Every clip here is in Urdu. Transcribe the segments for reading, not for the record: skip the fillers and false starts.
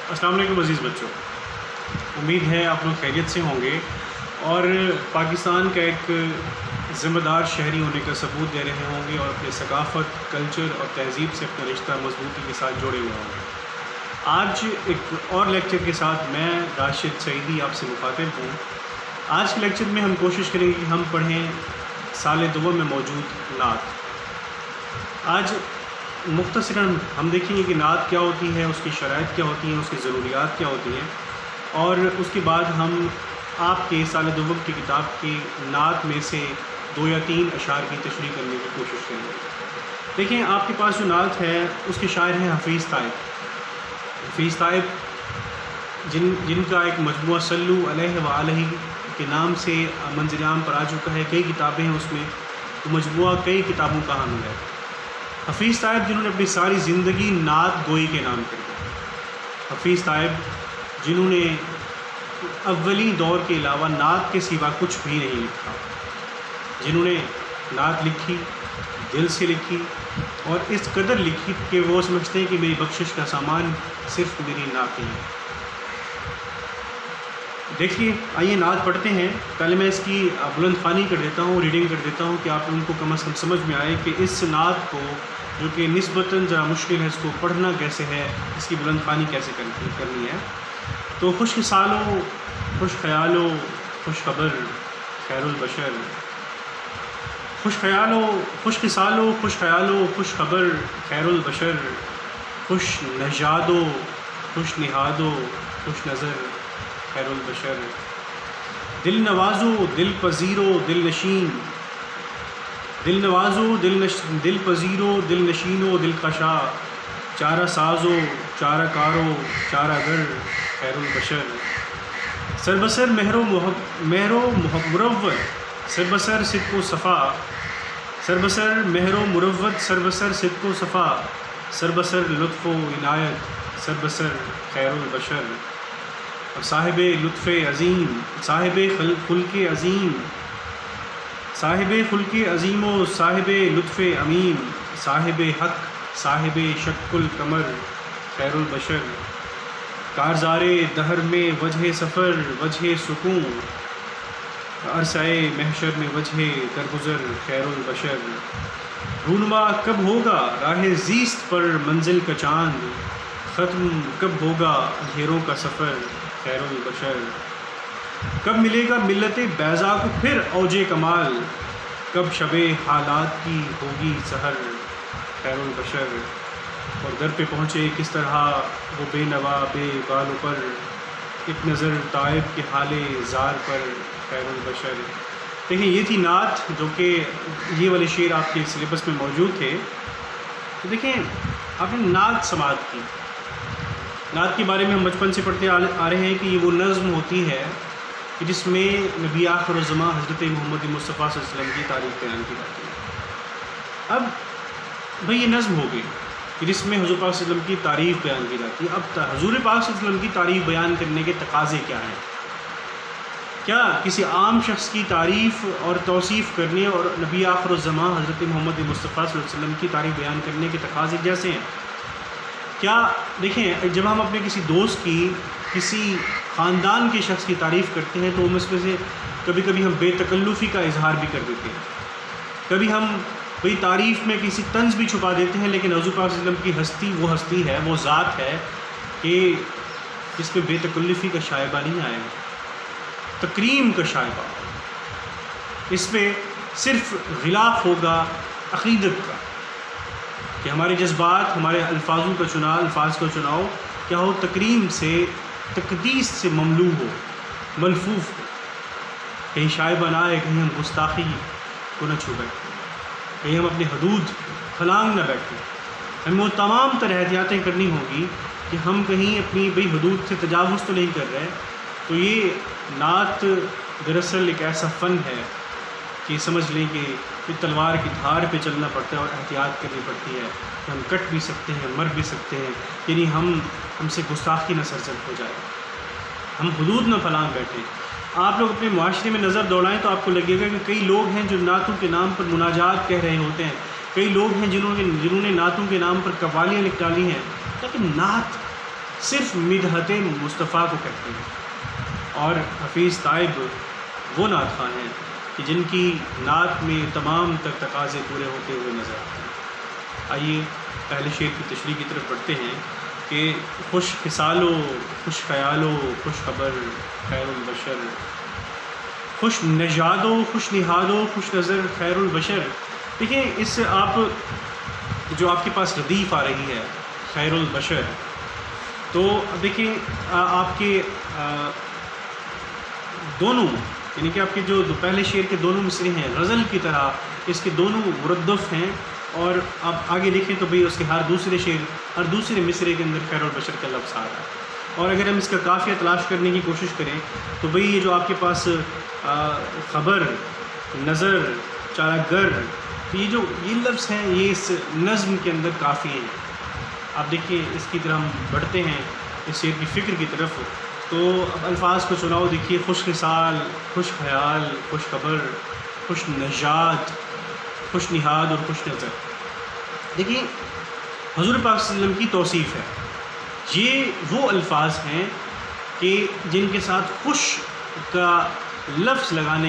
السلام علیکم عزیز بچوں، امید ہے آپ لوگ خیریت سے ہوں گے اور پاکستان کا ایک ذمہ دار شہری ہونے کا ثبوت دے رہے ہوں گے اور اپنے ثقافت، کلچر اور تہذیب سے اپنا رشتہ مضبوطی کے ساتھ جوڑے ہوئے ہوں گے۔ آج ایک اور لیکچر کے ساتھ میں راشد سعیدی آپ سے مخاطب ہوں۔ آج کے لیکچر میں ہم کوشش کریں گے کہ ہم پڑھیں سال دوم میں موجود نعت۔ آج مختصراً ہم دیکھیں گے کہ نعت کیا ہوتی ہے، اس کی شرائط کیا ہوتی ہیں، اس کی ضروریات کیا ہوتی ہیں، اور اس کے بعد ہم آپ کے سال دوم کی کتاب کی نعت میں سے 2 یا 3 اشعار کی تشریح کرنے کی کوشش کریں گے۔ دیکھیں، آپ کے پاس جو نعت ہے اس کے شاعر ہیں حفیظ طائب۔ حفیظ طائب جن کا ایک مجموعہ صلو علیہ وآلہ کے نام سے منزل عام پر آ چکا ہے، کئی کتابیں ہیں اس میں، تو مجموعہ کئی کتابوں کا حامل ہے۔ حفیظ طائب جنہوں نے اپنی ساری زندگی نعت گوئی کے نام کر دی۔ حفیظ طائب جنہوں نے اولی دور کے علاوہ نعت کے سوا کچھ بھی نہیں لکھا، جنہوں نے نعت لکھی، دل سے لکھی اور اس قدر لکھی کہ وہ سمجھتے ہیں کہ میری بخشش کا سامان صرف میری نعت ہی ہے۔ دیکھیے، آئیے نعت پڑھتے ہیں۔ پہلے میں اس کی بلند خوانی کر دیتا ہوں، ریڈنگ کر دیتا ہوں کہ آپ لوگوں کو کم از کم سمجھ میں آئے کہ اس نعت کو، جو کہ نسبتاً ذرا مشکل ہے، اس کو پڑھنا کیسے ہے، اس کی بلند خوانی کیسے کرنی ہے۔ تو خوش سالو، خوش خیالو، خوش خبر خیر البشر، خوش خیالو، خوش سالو، خوش خیالو، خوش خبر خیر البشر، خوش نژادو، خوش نہادو، خوش نظر خیر البشر، دل نوازو، دل پذیرو، دل نشین، دل نوازو، دل پذیرو، دل نشینو، دل خشا، چارہ سازو، چارہ کارو، چارہ گر خیر البشر، سربسر مہر و مروت، سربسر صدق و صفا، سربسر مہر و مروت، سربسر صدق و صفا، سربسر لطف و عنایت، سربسر خیر البشر، اور صاحب لطف عظیم، صاحب خلق عظیم، صاحب خلق عظیم و صاحب لطف امیم، صاحب حق، صاحب شق القمر خیر البشر، کارزار دہر میں وجہ سفر، وجہ سکون، عرصۂ محشر میں وجہ درگزر خیر البشر، رونما کب ہوگا راہ زیست پر منزل کا چاند، ختم کب ہوگا اندھیروں کا سفر خیر البشر، کب ملے گا ملت بیضا کو پھر اوج کمال، کب شب حالات کی ہوگی سحر خیر البشر، اور در پہ پہنچے کس طرح وہ بے نوا بے بالوں پر، ایک نظر طائب کے حال زار پر خیر البشر۔ دیکھیں، یہ تھی نعت، جو کہ یہ والے شعر آپ کے سلیبس میں موجود تھے۔ تو دیکھیں، آپ نے نعت سماعت کی۔ نعت کے بارے میں ہم بچپن سے پڑھتے آ رہے ہیں کہ یہ وہ نظم ہوتی ہے کہ جس میں نبی آخر الزماں حضرت محمد مصطفیٰ صلی اللہ علیہ وسلم کی تعریف بیان کی جاتی ہے۔ اب بھئی یہ نظم ہو گئی کہ جس میں حضور پاک صلی اللہ علیہ وسلم کی تعریف بیان کی جاتی ہے۔ اب حضور پاک صلی اللہ علیہ وسلم کی تعریف بیان کرنے کے تقاضے کیا ہیں؟ کیا کسی عام شخص کی تعریف اور توصیف کرنے اور نبی آخر الزماں حضرت محمد مصطفیٰ صلی اللہ علیہ وسلم کی تعریف بیان کرنے کے تقاضے جیسے ہیں؟ کیا دیکھیں، جب ہم اپنے کسی دوست کی، کسی خاندان کے شخص کی تعریف کرتے ہیں تو ہم اس میں سے کبھی کبھی ہم بے تکلفی کا اظہار بھی کر دیتے ہیں، کبھی ہم بھئی تعریف میں کسی طنز بھی چھپا دیتے ہیں، لیکن حضور پاک صلی اللہ علیہ وسلم کی ہستی وہ ہستی ہے، وہ ذات ہے کہ جس پہ بے تکلفی کا شائبہ نہیں آئے گا، تکریم کا شائبہ، اس پہ صرف غلاف ہوگا عقیدت کا، کہ ہمارے جذبات، ہمارے الفاظ کا چناؤ کیا ہو، تکریم سے، تقدیس سے مملو ہو، ملفوف ہو، کہیں شائبہ نہ آئے، کہیں ہم گستاخی کو نہ چھو بیٹھیں، کہیں ہم اپنی حدود پھلانگ نہ بیٹھیں۔ ہمیں وہ تمام تر احتیاطیں کرنی ہوگی کہ ہم کہیں اپنی بھئی حدود سے تجاوز تو نہیں کر رہے۔ تو یہ نعت دراصل ایک ایسا فن ہے کہ سمجھ لیں کہ تلوار کی دھار پہ چلنا پڑتا ہے اور احتیاط کرنی پڑتی ہے کہ ہم کٹ بھی سکتے ہیں، مر بھی سکتے ہیں، یعنی ہم سے گستاخی نہ سرزد ہو جائے، ہم حدود نہ پھلانگ بیٹھیں۔ آپ لوگ اپنے معاشرے میں نظر دوڑائیں تو آپ کو لگے گا کہ کئی لوگ ہیں جو نعتوں کے نام پر مناجات کہہ رہے ہوتے ہیں، کئی لوگ ہیں جنہوں نے نعتوں کے نام پر قوالیاں لکھ ڈالی ہیں، لیکن نعت صرف مدحت مصطفیٰ کو کہتے ہیں، اور حفیظ تائب وہ نعت خواں ہیں کہ جن کی نعت میں تمام تر تقاضے پورے ہوتے ہوئے نظر آتے ہیں۔ آئیے پہلے شعر کی تشریح کی طرف بڑھتے ہیں کہ خوش خصال و خوش خیال و خوش خبر خیر البشر، خوش نژاد و خوش نہاد و خوش نظر خیر البشر۔ دیکھیں اس سے آپ جو آپ کے پاس ردیف آ رہی ہے خیر البشر، تو دیکھیں آپ کے دونوں یعنی کہ آپ کے جو پہلے شعر کے دونوں مصرے ہیں غزل کی طرح اس کے دونوں مردف ہیں، اور آپ آگے دیکھیں تو بھئی اس کے ہر دوسرے مصرے کے اندر خیر البشر کا لفظ آ رہا ہے۔ اور اگر ہم اس کا قافیہ تلاش کرنے کی کوشش کریں تو بھئی یہ جو آپ کے پاس خبر، نظر، چارہ گر، یہ لفظ ہیں یہ اس نظم کے اندر کافی ہیں۔ آپ دیکھیے اس کی طرح ہم بڑھتے ہیں اس شعر کی فکر کی طرف، تو اب الفاظ کو چناؤ دیکھیے، خوش خصال، خوش خیال، خوش خبر، خوش نژاد، خوش نہاد اور خوش نظر۔ دیکھیے حضور پاک صلی اللہ علیہ وسلم کی توصیف ہے، یہ وہ الفاظ ہیں کہ جن کے ساتھ خوش کا لفظ لگانے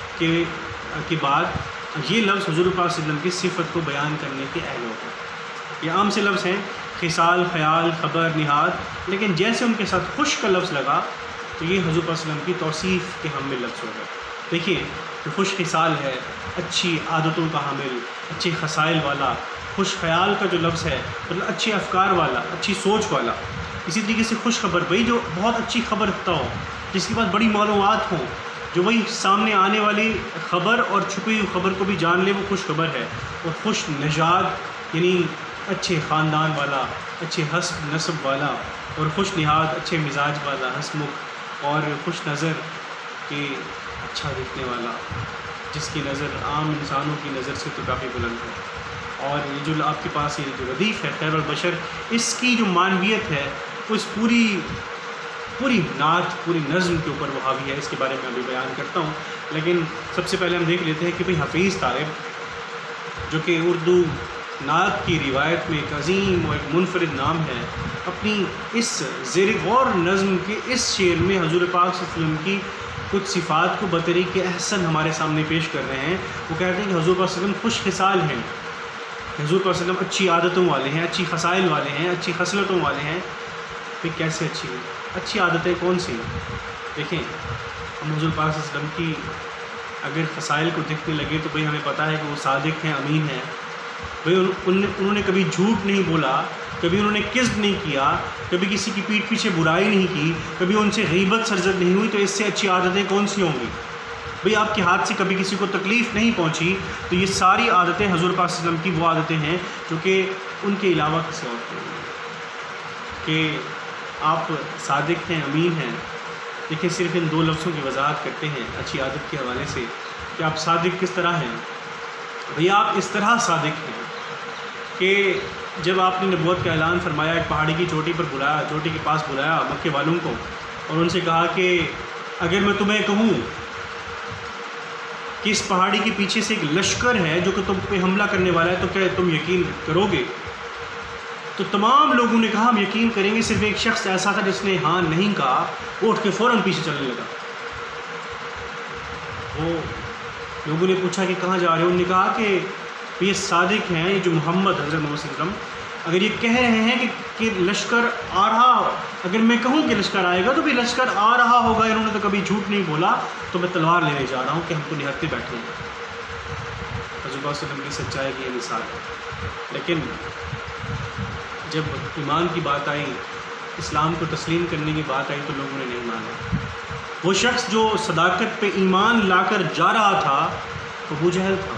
کے بعد یہ لفظ حضور پاک صلی اللہ علیہ وسلم کی صفت کو بیان کرنے کے اہل ہوتا ہے۔ یہ عام سے لفظ ہیں خصال، خیال، خبر، نہاد، لیکن جیسے ان کے ساتھ خوش کا لفظ لگا تو یہ حضور پاک صلی اللہ علیہ وسلم کی توصیف کے حامل لفظ ہو گئے۔ دیکھیے جو خوش خصال ہے، اچھی عادتوں کا حامل، اچھے خصائل والا، خوش خیال کا جو لفظ ہے مطلب اچھے افکار والا، اچھی سوچ والا۔ اسی طریقے سے خوش خبر، بھئی جو بہت اچھی خبر رکھتا ہو، جس کے پاس بڑی معلومات ہوں، جو وہی سامنے آنے والی خبر اور چھپی ہوئی خبر کو بھی جان لے، وہ خوش خبر ہے۔ اور خوش نژاد یعنی اچھے خاندان والا، اچھے حسب نسب والا، اور خوش نہاد اچھے مزاج والا، ہنسمکھ، اور خوش نظر کہ اچھا دیکھنے والا، جس کی نظر عام انسانوں کی نظر سے تو کافی بلند ہے۔ اور یہ جو آپ کے پاس یہ جو ردیف ہے خیر البشر، اس کی جو معنویت ہے وہ اس پوری نعت، پوری نظم کے اوپر وہ حاوی ہے۔ اس کے بارے میں ابھی بیان کرتا ہوں، لیکن سب سے پہلے ہم دیکھ لیتے ہیں کہ بھئی حفیظ طائب جو کہ اردو نعت کی روایت میں ایک عظیم اور ایک منفرد نام ہے، اپنی اس زیر غور نظم کے اس شعر میں حضور پاک صلی اللہ علیہ وسلم کی کچھ صفات کو بطریق احسن ہمارے سامنے پیش کر رہے ہیں۔ وہ کہتے ہیں کہ حضور پاک صلی اللہ علیہ وسلم خوش خصال ہیں، حضور پاک صلی اللہ علیہ وسلم اچھی عادتوں والے ہیں، اچھی خصائل والے ہیں، اچھی خصلتوں والے ہیں۔ پھر کیسے اچھی عادتیں کون سی ہیں؟ دیکھیں ہم حضور پاک صلی اللہ علیہ وسلم کی اگر خصائل کو دیکھنے لگے تو بھئی ہمیں پتہ ہے کہ وہ صادق ہیں، امین ہیں، بھئی انہوں نے کبھی جھوٹ نہیں بولا، کبھی انہوں نے کذب نہیں کیا، کبھی کسی کی پیٹھ پیچھے برائی نہیں کی، کبھی ان سے غیبت سرزد نہیں ہوئی، تو اس سے اچھی عادتیں کون سی ہوں گی؟ بھئی آپ کے ہاتھ سے کبھی کسی کو تکلیف نہیں پہنچی، تو یہ ساری عادتیں حضور پاک صلی اللہ علیہ وسلم کی وہ عادتیں ہیں جو کہ ان کے علاوہ کسی اور کو نہیں، کہ آپ صادق ہیں، امین ہیں۔ دیکھیں صرف ان دو لفظوں کی وضاحت کرتے ہیں اچھی عادت کے حوالے سے کہ آپ صادق کس طرح ہیں۔ بھئی آپ اس طرح صادق ہیں کہ جب آپ نے نبوت کا اعلان فرمایا، ایک پہاڑی کی چوٹی پر بلایا، چوٹی کے پاس بلایا مکے والوں کو، اور ان سے کہا کہ اگر میں تمہیں کہوں کہ اس پہاڑی کے پیچھے سے ایک لشکر ہے جو کہ تم پہ حملہ کرنے والا ہے، تو کیا تم یقین کرو گے؟ تو تمام لوگوں نے کہا ہم یقین کریں گے، صرف ایک شخص ایسا تھا جس نے ہاں نہیں کہا، وہ اٹھ کے فوراً پیچھے چلنے لگا۔ وہ لوگوں نے پوچھا کہ کہاں جا رہے ہو؟ انہوں نے کہا کہ یہ صادق ہیں، یہ جو محمد حضرت محمد صلی اللہ علیہ وسلم اگر یہ کہہ رہے ہیں کہ لشکر آ رہا، اگر میں کہوں کہ لشکر آئے گا تو بھی لشکر آ رہا ہوگا، انہوں نے تو کبھی جھوٹ نہیں بولا، تو میں تلوار لینے جا رہا ہوں کہ ہم تو نہتے بیٹھے ہیں۔ حضور صلی اللہ علیہ وسلم کی سچائی کی یہ مثال ہے۔ لیکن جب ایمان کی بات آئی، اسلام کو تسلیم کرنے کی بات آئی، تو لوگوں نے نہیں مانا۔ وہ شخص جو صداقت پہ ایمان لا کر جا رہا تھا وہ ابو جہل تھا،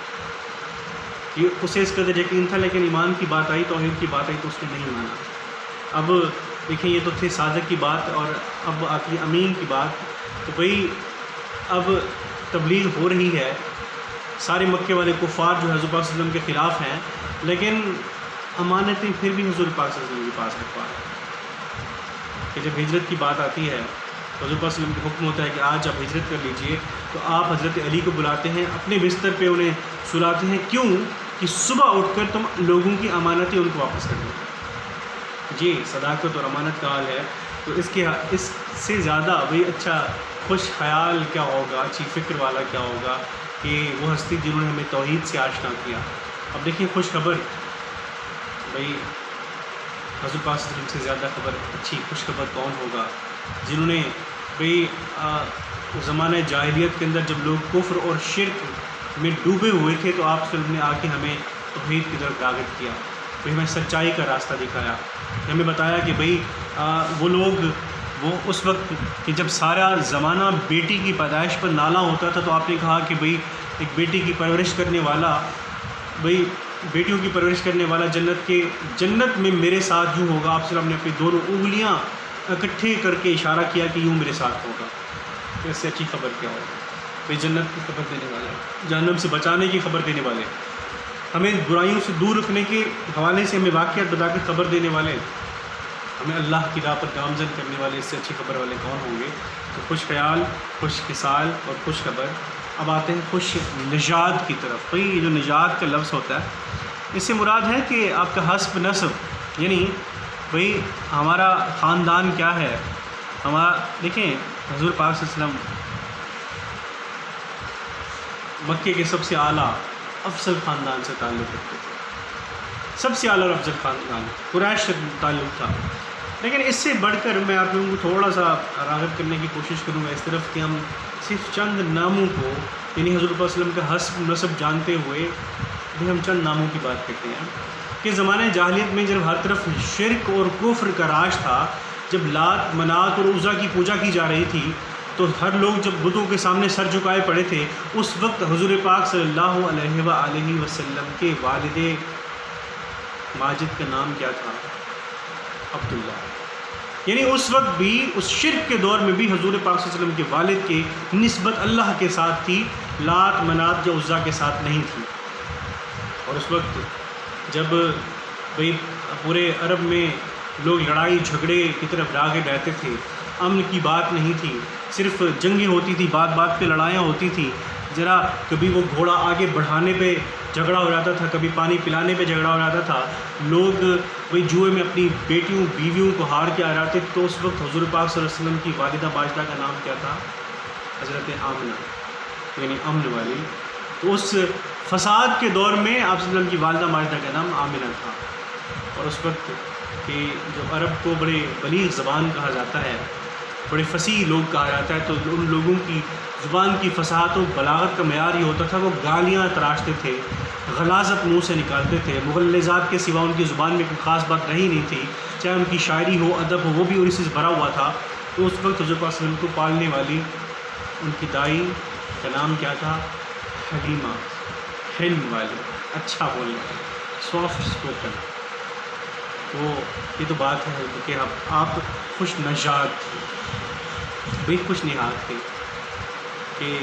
یہ اسے اس قدر یقین تھا، لیکن ایمان کی بات آئی، توحید کی بات آئی تو اس نے نہیں مانا۔ اب دیکھیں یہ تو تھے صادق کی بات، اور اب آتی ہے امین کی بات۔ تو بھئی اب تبلیغ ہو رہی ہے، سارے مکے والے کفار جو حضور پاک صلی اللہ علیہ وسلم کے خلاف ہیں، لیکن امانتیں پھر بھی حضور پاک صلی اللہ علیہ وسلم کے پاس رکھوا رہے ہیں۔ کہ جب ہجرت کی بات آتی ہے تو حضور پاک صلی اللہ علیہ وسلم کا حکم ہوتا ہے کہ آج آپ ہجرت کر لیجئے، تو آپ حضرت علی کو بلاتے ہیں، اپنے بستر پہ انہیں سلاتے ہیں، کیوں کہ صبح اٹھ کر تم لوگوں کی امانتیں ان کو واپس کر دو۔ جی صداقت اور امانت کا حال ہے، تو اس سے زیادہ بھائی اچھا خوش خیال کیا ہوگا، اچھی فکر والا کیا ہوگا کہ وہ ہستی جنہوں نے ہمیں توحید سے آشنا کیا۔ اب دیکھیں خوش خبر، بھائی حضور پاک صلی اللہ علیہ وسلم سے زیادہ خبر اچھی خوش خبر کون ہوگا، جنہوں نے بھائی زمانہ جاہلیت کے اندر جب لوگ کفر اور شرک میں ڈوبے ہوئے تھے تو آپ صلی اللہ علیہ وسلم نے آ کے ہمیں توحید کی طرف راغب کیا، پھر ہمیں سچائی کا راستہ دکھایا، ہمیں بتایا کہ بھائی وہ لوگ وہ اس وقت کہ جب سارا زمانہ بیٹی کی پیدائش پر نالا ہوتا تھا تو آپ نے کہا کہ بھئی ایک بیٹی کی پرورش کرنے والا، بھئی بیٹیوں کی پرورش کرنے والا جنت میں میرے ساتھ یوں ہوگا۔ آپ صلی اللہ علیہ وسلم نے اپنی دونوں انگلیاں اکٹھے کر کے اشارہ کیا کہ یوں میرے ساتھ ہوگا۔ اس سے اچھی خبر کیا ہوگا؟ بھئی جنت کی خبر دینے والے، جہنم سے بچانے کی خبر دینے والے، ہمیں برائیوں سے دور رکھنے کے حوالے سے ہمیں واقعات بتا کے خبر دینے والے، ہمیں اللہ کی راہ پر گامزن کرنے والے، اس سے اچھی خبر والے کون ہوں گے؟ تو خوش خیال، خوش خصال اور خوش خبر۔ اب آتے ہیں خوش نژاد کی طرف۔ بھئی یہ جو نژاد کا لفظ ہوتا ہے اس سے مراد ہے کہ آپ کا حسب نسب، یعنی بھئی ہمارا خاندان کیا ہے، ہمارا دیکھیں حضور پاک صلی اللہ علیہ وسلم مکے کے سب سے اعلیٰ افضل خاندان سے تعلق رکھتے تھے، سب سے اعلیٰ اور افضل خاندان قریش سے تعلق تھا۔ لیکن اس سے بڑھ کر میں آپ لوگوں کو تھوڑا سا راغب کرنے کی کوشش کروں گا اس طرف کہ ہم صرف چند ناموں کو، یعنی حضور صلی اللہ علیہ وسلم کا حسب نسب جانتے ہوئے بھی ہم چند ناموں کی بات کرتے ہیں کہ زمانہ جاہلیت میں جب ہر طرف شرک اور کفر کا راج تھا، جب لات منات اور عزا کی پوجا کی جا رہی تھی تو ہر لوگ جب بتوں کے سامنے سر جھکائے پڑے تھے، اس وقت حضور پاک صلی اللہ علیہ وآلہ وسلم کے والد ماجد کا نام کیا تھا؟ عبداللہ۔ یعنی اس وقت بھی اس شرک کے دور میں بھی حضور پاک صلی اللہ علیہ وسلم کے والد کی نسبت اللہ کے ساتھ تھی، لات منات یا عزا کے ساتھ نہیں تھی۔ اور اس وقت جب بھئی پورے عرب میں لوگ لڑائی جھگڑے کی طرف راغب رہتے تھے، امن کی بات نہیں تھی، صرف جنگیں ہوتی تھی، بات بات پہ لڑائیاں ہوتی تھی، ذرا کبھی وہ گھوڑا آگے بڑھانے پہ جھگڑا ہو جاتا تھا، کبھی پانی پلانے پہ جھگڑا ہو جاتا تھا، لوگ وہی جوئے میں اپنی بیٹیوں بیویوں کو ہار کے آ جاتے، تو اس وقت حضور پاک صلی اللہ علیہ وسلم کی والدہ باجدہ کا نام کیا تھا؟ حضرت آمنہ، یعنی امن والی۔ تو اس فساد کے دور میں آپ صلی اللہ علیہ وسلم کی والدہ ماجدہ کا نام آمنہ تھا۔ اور اس وقت کہ جو عرب کو بڑے بلیغ زبان کہا جاتا ہے، بڑے فصیح لوگ کہا جاتا ہے، تو ان لوگوں کی زبان کی فصاحت و بلاغت کا معیار یہ ہوتا تھا وہ گالیاں تراشتے تھے، غلاظت منہ سے نکالتے تھے، مغلظات کے سوا ان کی زبان میں کوئی خاص بات رہی نہیں تھی، چاہے ان کی شاعری ہو، ادب ہو، وہ بھی اسی سے بھرا ہوا تھا۔ تو اس وقت حضور پاک صلی اللہ علیہ وسلم کو پالنے والی ان کی دائی کا نام کیا تھا؟ حلیمہ، حلم والی، اچھا بولنے والی، سافٹ اسپوکن۔ تو یہ تو بات ہے کہ آپ خوش نژاد تھے، بے خوش نہاد تھے کہ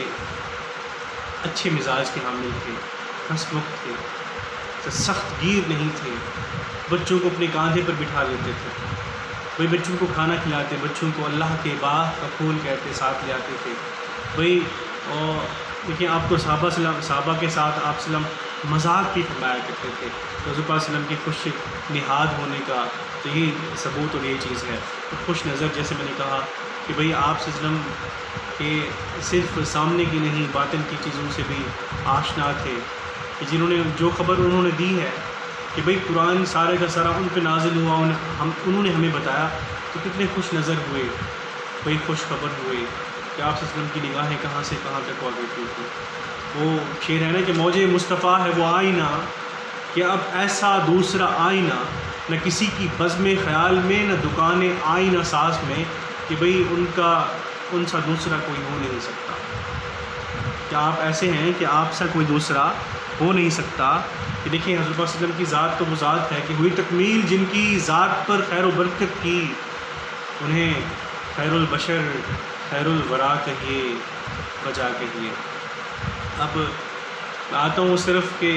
اچھے مزاج کے حامل تھے، ہنسمکھ تھے، سخت گیر نہیں تھے، بچوں کو اپنے کاندھے پر بٹھا لیتے تھے، وہی بچوں کو کھانا کھلاتے، بچوں کو اللہ کے باغ کا پھول کہتے، ساتھ لے آتے تھے۔ وہی اور دیکھیں آپ کو صحابہ کے ساتھ آپ صلی اللہ علیہ وسلم مذاق بھی فرمایا کرتے تھے، تو حضور پاک صلی اللہ علیہ وسلم کے خوش نہاد ہونے کا تو یہی ثبوت اور یہ چیز ہے۔ خوش نظر، جیسے میں نے کہا کہ بھئی آپ صلی اللہ علیہ وسلم کے صرف سامنے کی نہیں باطن کی چیزوں سے بھی آشنا تھے، کہ جنہوں نے جو خبر انہوں نے دی ہے کہ بھئی قرآن سارے کا سارا ان پہ نازل ہوا، انہوں نے ہمیں بتایا، تو کتنے خوش نظر ہوئے، بھئی خوش خبر ہوئے کہ آپ صلی اللہ علیہ وسلم کی نگاہیں کہاں سے کہاں تک ہوا کرتی تھی۔ وہ شعر ہے نا کہ موجِ مصطفیٰ ہے وہ آئینہ، کہ اب ایسا دوسرا آئینہ نہ کسی کی بزم خیال میں، نہ دکان آئینہ ساز میں، کہ بھئی ان سا دوسرا کوئی ہو نہیں سکتا، کہ آپ ایسے ہیں کہ آپ سا کوئی دوسرا ہو نہیں سکتا۔ کہ دیکھیں حضرت صلی اللہ علیہ وسلم کی ذات تو وہ ذات ہے کہ ہوئی تکمیل جن کی ذات پر خیر و برکت کی، انہیں خیر البشر خیر الورا کہیے وجہ کہیے۔ اب آتا ہوں صرف کہ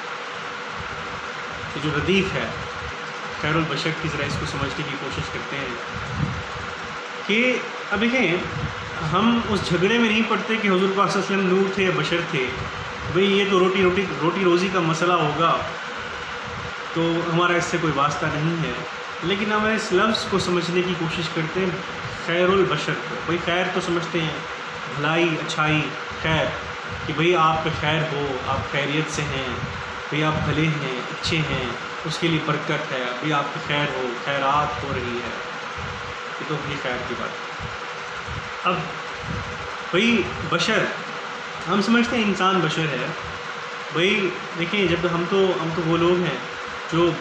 جو ردیف ہے خیر البشر کی، ذرا اس کو سمجھنے کی کوشش کرتے ہیں کہ اب دیکھیں ہم اس جھگڑے میں نہیں پڑتے کہ حضور پاک صلی اللہ علیہ وسلم نور تھے یا بشر تھے، بھئی یہ تو روٹی روزی کا مسئلہ ہوگا تو ہمارا اس سے کوئی واسطہ نہیں ہے۔ لیکن ہم اس لفظ کو سمجھنے کی کوشش کرتے ہیں خیر البشر کو. بھئی خیر تو سمجھتے ہیں بھلائی, اچھائی, خیر, کہ بھئی آپ پہ خیر ہو, آپ خیریت سے ہیں, بھئی آپ بھلے ہیں, اچھے ہیں, اس کے لیے برکت ہے, بھئی آپ کی خیر ہو, خیرات ہو رہی ہے. یہ تو اپنی خیر کی بات ہے. اب بھئی بشر, ہم سمجھتے ہیں انسان بشر ہے. بھئی دیکھیں, جب ہم تو وہ لوگ ہیں جو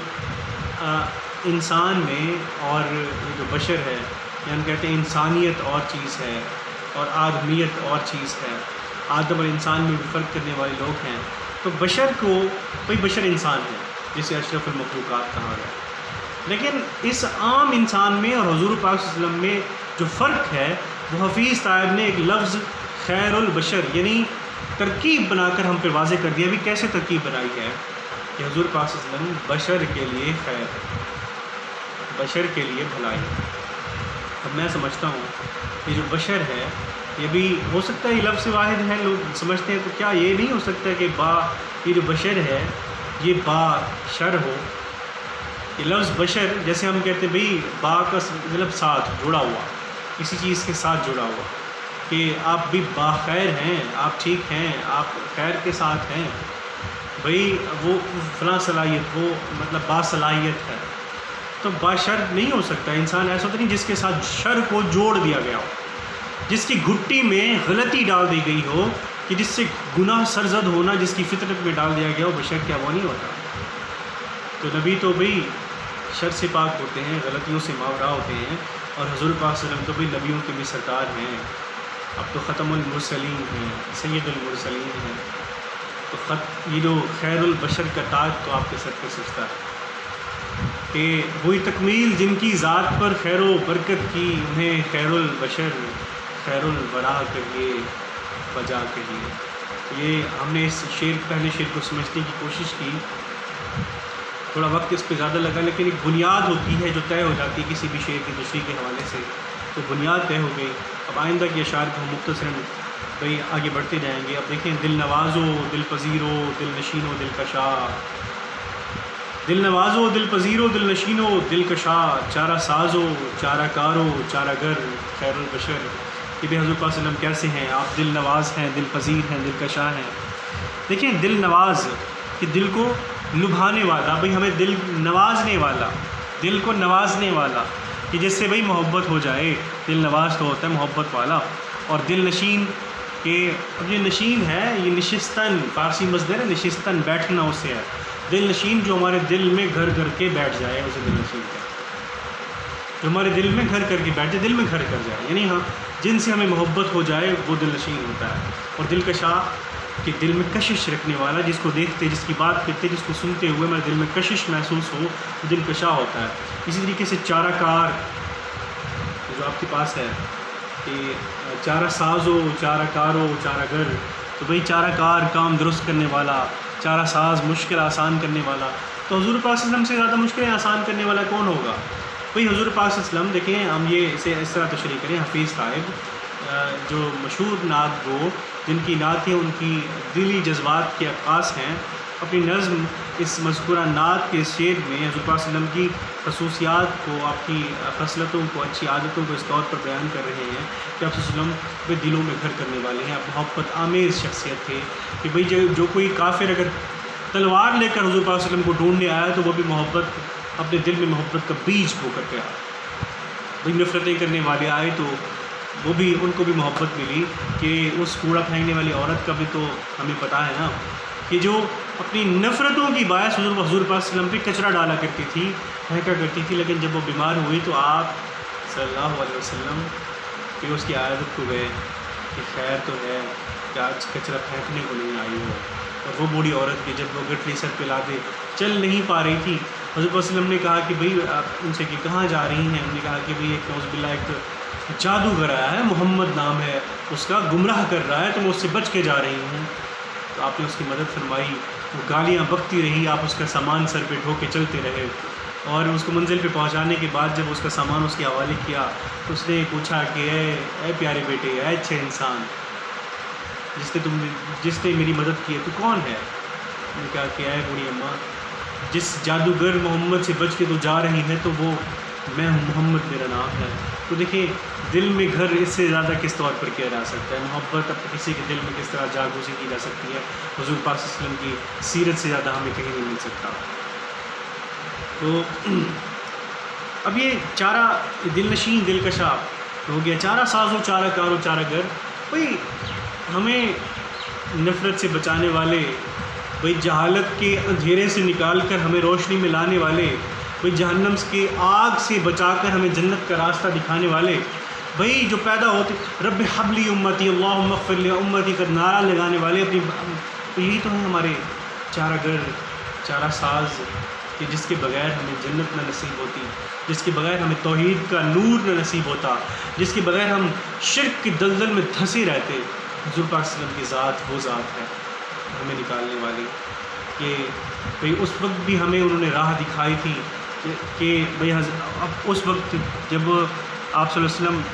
انسان میں اور جو بشر ہے, ہم کہتے ہیں انسانیت اور چیز ہے اور آدمیت اور چیز ہے. آدم اور انسان میں بھی فرق کرنے والے لوگ ہیں. تو بشر کو بھئی بشر انسان ہے جسے اشرف المخلوقات کہا گیا. لیکن اس عام انسان میں اور حضور پاک صلی اللہ علیہ وسلم میں جو فرق ہے وہ حفیظ صاحب نے ایک لفظ خیر البشر یعنی ترکیب بنا کر ہم پہ واضح کر دیا. ابھی کیسے ترکیب بنائی ہے کہ حضور پاک صلی اللہ علیہ وسلم بشر کے لیے خیر, بشر کے لیے بھلائی. اب میں سمجھتا ہوں کہ جو بشر ہے یہ بھی ہو سکتا ہے یہ لفظ واحد ہے, لوگ سمجھتے ہیں, تو کیا یہ نہیں ہو سکتا کہ یہ جو بشر ہے یہ با شر ہو. یہ لفظ بشر جیسے ہم کہتے ہیں بھئی با کا مطلب ساتھ جڑا ہوا, کسی چیز کے ساتھ جڑا ہوا, کہ آپ بھی باخیر ہیں, آپ ٹھیک ہیں, آپ خیر کے ساتھ ہیں. بھئی وہ فلاں صلاحیت, وہ مطلب باصلاحیت ہے. تو باشر نہیں ہو سکتا انسان, ایسا ہوتا نہیں جس کے ساتھ شر کو جوڑ دیا گیا ہو, جس کی گھٹی میں غلطی ڈال دی گئی ہو, کہ جس سے گناہ سرزد ہونا جس کی فطرت میں ڈال دیا گیا ہو. بشر کیا وہ نہیں ہوتا؟ تو نبی تو بھئی شر سے پاک ہوتے ہیں, غلطیوں سے ماورا ہوتے ہیں, اور حضور پاک صلی اللہ علیہ وسلم تو بھئی نبیوں کے بھی سرکار ہیں. اب تو ختم المرسلین ہیں, سید المرسلین ہیں. تو یہ جو خیر البشر کا تاج تو آپ کے سر پہ سجتا ہے کہ وہی تکمیل جن کی ذات پر خیر و برکت کی, انہیں خیر البشر خیر الورا کہیے بجا کہیے. یہ ہم نے اس پہلے شعر کو سمجھنے کی کوشش کی, تھوڑا وقت اس پہ زیادہ لگا, لیکن ایک بنیاد ہوتی ہے جو طے ہو جاتی ہے کسی بھی شعر کی دوسری کے حوالے سے, تو بنیاد طے ہو گئی. اب آئندہ کے اشعار کو ہم مختصراً بھئی آگے بڑھتے جائیں گے. اب دیکھیں, دل نوازو دل پذیرو دل نشینو دل کشا, دل نوازو دل پذیرو دل نشینو دل کشا, چارہ سازو چارہ کارو چارہ گر خیر البشر. کہ بھئی حضور پاک صلی اللہ علیہ وسلم کیسے ہیں, آپ دل نواز ہیں, دل پذیر ہیں, دل کشا ہیں. دیکھیں دل نواز کہ دل کو لبھانے والا, بھئی ہمیں دل نوازنے والا, دل کو نوازنے والا, کہ جس سے بھئی محبت ہو جائے. دل نواز تو ہوتا ہے محبت والا. اور دل نشین کہ اب یہ نشین ہے, یہ نشستن فارسی مصدر ہے, نشستن بیٹھنا اس سے ہے. دل نشین جو ہمارے دل میں گھر کر کے بیٹھ جائے اسے دل نشین کہتے ہیں. جو ہمارے دل میں گھر کر کے بیٹھ جائے, دل میں گھر کر جائے, یعنی ہاں جن سے ہمیں محبت ہو جائے وہ دل نشین ہوتا ہے. اور دل کشا کہ دل میں کشش رکھنے والا, جس کو دیکھتے, جس کی بات کرتے, جس کو سنتے ہوئے ہمارے دل میں کشش محسوس ہو, وہ دل کشا ہوتا ہے. اسی طریقے سے چارہ کار جو آپ کے پاس ہے کہ چارہ ساز ہو چارہ کار ہو چارہ گر, تو بھئی چارہ کار کام درست کرنے والا, چارہ ساز مشکل آسان کرنے والا. تو حضور پاک صلی اللہ علیہ وسلم سے زیادہ مشکلیں آسان کرنے والا کون ہوگا؟ بھئی حضور پاک صلی اللہ علیہ وسلم. دیکھیں ہم یہ اسے اس طرح تشریح کریں, حفیظ صاحب جو مشہور نعت گو جن کی نعتیں ان کی دلی جذبات کے عکاس ہیں, اپنی نظم اس مذکورہ نعت کے شعر میں حضور پاک صلی اللہ علیہ وسلم کی خصوصیات کو, آپ کی خصلتوں کو, اچھی عادتوں کو اس طور پر بیان کر رہے ہیں کہ آپ صلی اللہ علیہ وسلم کے دلوں میں گھر کرنے والے ہیں. آپ محبت آمیز شخصیت تھے کہ بھئی جو کوئی کافر اگر تلوار لے کر حضور پاک صلی اللہ علیہ وسلم کو ڈھونڈنے آیا تو وہ بھی محبت, اپنے دل میں محبت کا بیج بو کر کے آیا. بھئی نفرتیں کرنے والے آئے تو وہ بھی, ان کو بھی محبت ملی. کہ اس کوڑا پھینکنے والی عورت کا بھی تو ہمیں پتہ ہے نا کہ جو اپنی نفرتوں کی باعث حضور پاک صلی اللہ علیہ وسلم پہ کچرا ڈالا کرتی تھی, پھینکا کرتی تھی, لیکن جب وہ بیمار ہوئی تو آپ صلی اللہ علیہ وسلم کہ اس کی عادت کو گئے کہ خیر تو ہے کہ آج کچرا پھینکنے کو نہیں آئی ہو. اور وہ بوڑھی عورت کی جب وہ گٹھلی سر پہ لا دے, چل نہیں پا رہی تھی, حضرت صلی اللہ علیہ وسلم نے کہا کہ بھئی آپ ان سے کہ کہاں جا رہی ہیں؟ انہوں نے کہا کہ بھئی ایک نعوذ باللہ ایک جادوگر آیا ہے, محمد نام ہے اس کا, گمراہ کر رہا ہے, تو میں اس سے بچ کے جا رہی ہوں. تو آپ نے اس کی مدد فرمائی, وہ گالیاں بکتی رہی, آپ اس کا سامان سر پہ ڈھو کے چلتے رہے. اور اس کو منزل پہ پہنچانے کے بعد جب اس کا سامان اس کے حوالے کیا تو اس نے پوچھا کہ اے پیارے بیٹے, اے اچھے انسان, جس نے میری مدد کی ہے, تو کون ہے؟ انہوں نے کہا کہ اے بوڑھی اماں, جس جادوگر محمد سے بچ کے تو جا رہی ہے تو وہ میں ہوں، محمد میرا نام ہے۔ تو دیکھیں دل میں گھر اس سے زیادہ کس طور پر کیا جا سکتا ہے، محبت اب کسی کے دل میں کس طرح جاگوزی کی جا سکتی ہے، حضور پاک صلی اللہ علیہ وسلم کی سیرت سے زیادہ ہمیں کہیں نہیں مل سکتا۔ تو اب یہ چارہ دل نشین دلکشا ہو گیا، چارہ ساز و چارہ کار و چارہ گر، بھئی ہمیں نفرت سے بچانے والے، بھئی جہالت کے اندھیرے سے نکال کر ہمیں روشنی میں لانے والے، بھئی جہنم کے آگ سے بچا کر ہمیں جنت کا راستہ دکھانے والے، بھئی جو پیدا ہوتے رب حبلی امتی اللہم اغفر لی امتی کا نعرہ لگانے والے اپنی، تو یہی تو ہیں ہمارے چارہ گر چارہ ساز، کہ جس کے بغیر ہمیں جنت نہ نصیب ہوتی، جس کے بغیر ہمیں توحید کا نور نہ نصیب ہوتا، جس کے بغیر ہم شرک کی دلدل میں دھنسے رہتے۔ حضور پاک صلی اللہ علیہ وسلم کی ذات وہ ذات ہے ہمیں نکالنے والی، کہ بھئی اس وقت بھی ہمیں انہوں نے راہ دکھائی تھی کہ بھئی اب اس وقت جب آپ صلی اللہ علیہ وسلم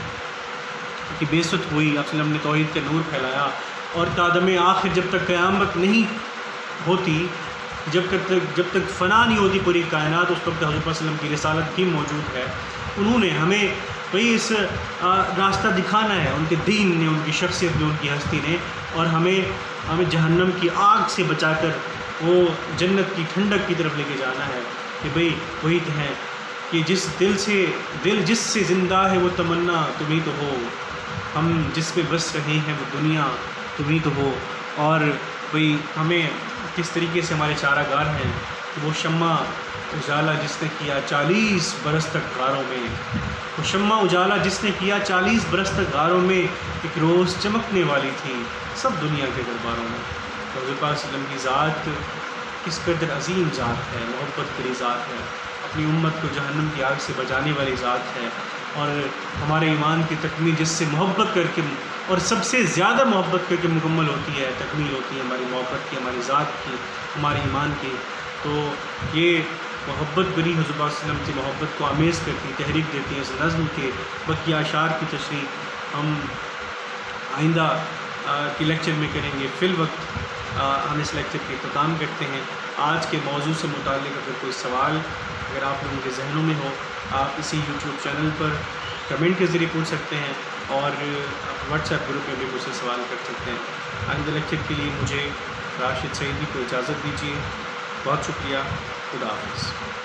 کی بعثت ہوئی، آپ صلی اللہ علیہ وسلم نے توحید کا نور پھیلایا، اور تادم آخر جب تک قیامت نہیں ہوتی، جب تک فنا نہیں ہوتی پوری کائنات، اس وقت حضور صلی اللہ علیہ وسلم کی رسالت بھی موجود ہے۔ انہوں نے ہمیں بھئی اس راستہ دکھانا ہے، ان کے دین نے، ان کی شخصیت نے، ان کی ہستی نے، اور ہمیں جہنم کی آگ سے بچا کر وہ جنت کی ٹھنڈک کی طرف لے کے جانا ہے، کہ بھئی وہی تو ہے کہ دل جس سے زندہ ہے وہ تمنا تمہیں تو ہو، ہم جس پہ بس رہے ہیں وہ دنیا تمہیں تو ہو۔ اور بھئی ہمیں کس طریقے سے ہمارے چارہ گار ہیں، وہ شمع اجالا جس نے کیا 40 برس تک غاروں میں، وہ شمع اجالا جس نے کیا 40 برس تک غاروں میں، ایک روز چمکنے والی تھی سب دنیا کے درباروں میں۔ تو حضور پاک صلی اللہ علیہ وسلم کی ذات کس قدر عظیم ذات ہے، محبت بری ذات ہے، اپنی امت کو جہنم کی آگ سے بچانے والی ذات ہے، اور ہمارے ایمان کی تکمیل جس سے محبت کر کے، اور سب سے زیادہ محبت کر کے مکمل ہوتی ہے، تکمیل ہوتی ہے ہماری محبت کی، ہماری ذات کی، ہمارے ایمان کی۔ تو یہ محبت بری حضور پاک صلی اللہ علیہ وسلم کی محبت کو آمیز کرتی، تحریک دیتی ہے۔ اس نظم کے بقیہ اشعار کی تشریح ہم آئندہ کے لیکچر میں کریں گے۔ فی الوقت ہم اس لیکچر کے اختتام کرتے ہیں۔ آج کے موضوع سے متعلق اگر کوئی سوال اگر آپ لوگوں کے ذہنوں میں ہو، آپ اسی یوٹیوب چینل پر کمنٹ کے ذریعے پوچھ سکتے ہیں، اور واٹس ایپ گروپ میں بھی مجھ سے سوال کر سکتے ہیں۔ آئندہ لیکچر کے لیے مجھے راشد سعیدی کو اجازت دیجیے۔ بہت شکریہ، خدا حافظ۔